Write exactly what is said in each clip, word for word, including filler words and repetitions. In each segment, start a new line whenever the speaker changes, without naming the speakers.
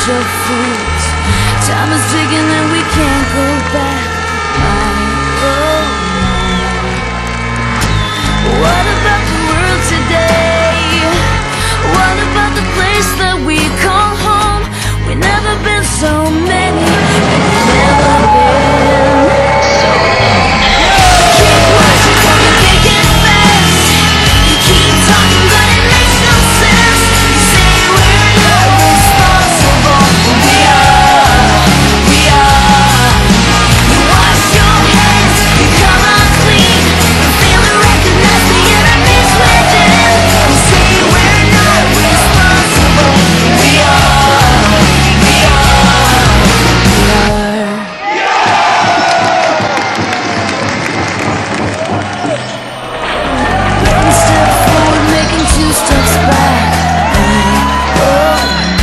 bunch of fools. Time is ticking and we can't go back. Oh, what about the world today? What about the place that we call home? We've never been so many, we've never been so long. Keep watching from the big and fast. You keep talking but it makes no sense. You say we're not responsible. We are, we are. You wash your hands, you come unclean. You fail to recognize the enemies within. You say we're not responsible. We are, we are, we are. One step forward, making two steps back. Oh,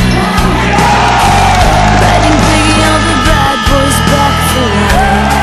biting Biggie, all the bad boys back for life.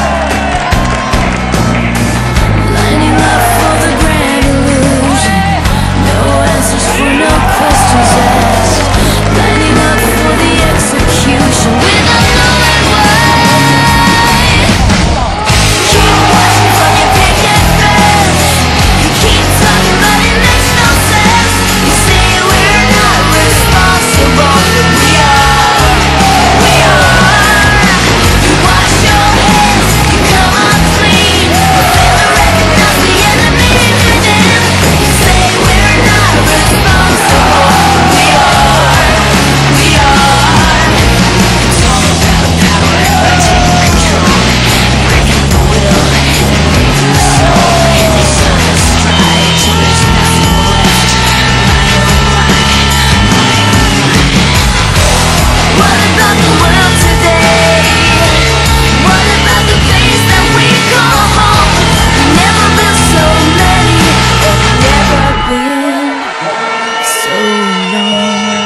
Lining up for the grand illusion. No answers for no questions asked. Lining up for the execution without knowing why. Keep watching from your big and fast. You keep talking but it makes no sense. You say we're not responsible. We are, we are. You wash your hands, you come unclean. You fail to recognize the enemy within. You say we're not responsible. We are, we are. It's all about power, taking control, breaking the will, breaking the soul. They saw us stride till there's nothing left. My oh my, my oh my. What about the world today? What about the place that we call home? We've never been so many, and we've never been so long.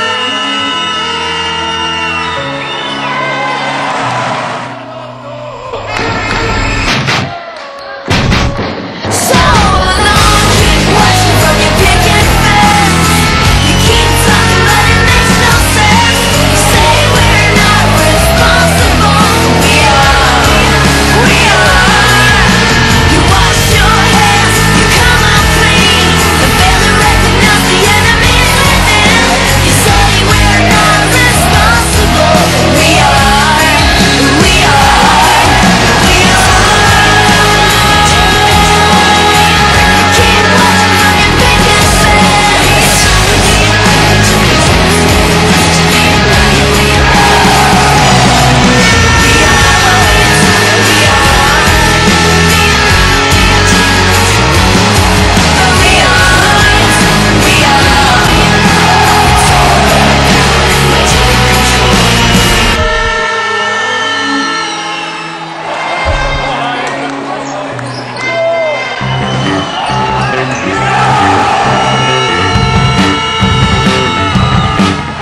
So long, keep watching from your big and fast. You keep talking but it makes no sense. You say we're not responsible. We are, we are. You wash your hands, you come unclean. You fail to recognize the enemies within. You say we're not responsible. We are, we are, we are. Keep watching from your big and fast.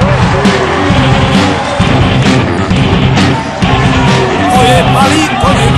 To je malý koník.